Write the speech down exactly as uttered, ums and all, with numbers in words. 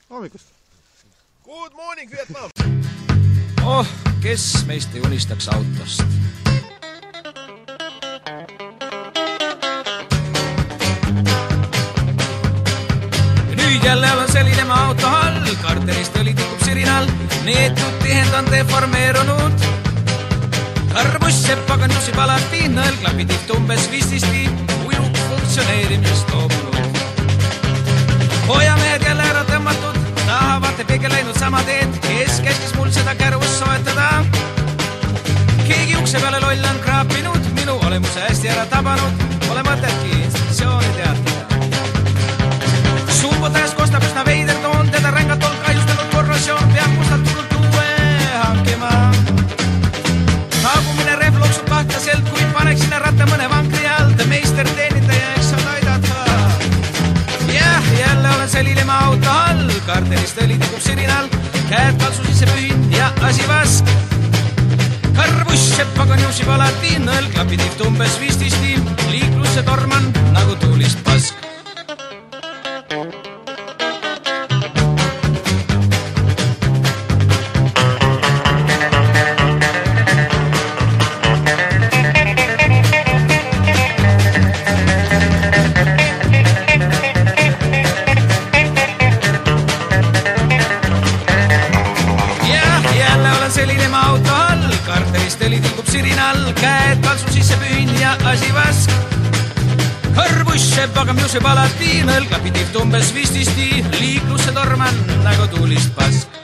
Hommikust! Good morning, Vietnam! Oh, kes meist ei unistaks autost? Nüüd jälle olen selline auto all, karterist õli tikub sirinal, neetud tihendand deformeerunud. Karbuss sepp aga nusib alati, nõel klapitiht umbes vististi, ujuk funktsioneerimisest loobunud. Hoiamehed jälle ära tõmmatud, tahavad peegel läinud sama teed, kes käskis mul seda kärvust soetada. Keegi ukse peale loll on kraapinud, minu olemuse hästi ära tabanud, pole mõtetki instruktsiooni teatada. Sumbotajas kostab üsna veider toon, teda rängalt on kahjustanud korrosioon, peab mustalt turult uue hankima. Taagumine rehv loksub kahtlaselt, kui paneks sinna ratta mõne vankri alt, meister teenindaja, eks on aidata. Jah, jälle olen selline ma auto all, karterist õli tikub sirinal, käed kalsu sisse pühin ja asi vask. Karbuss sepp aga nusib alati, nõel klapitiht umbes vististi, liiklusse torman nagu tuulist pask. Selline ma auto all, karterist õli tilgub sirinal, käed kalsu sisse pühin ja asi vask. Karbuss sepp aga mjuseb alati, nõel klapitiht umbes vististi, liiklusse torman nagu tuulist pask.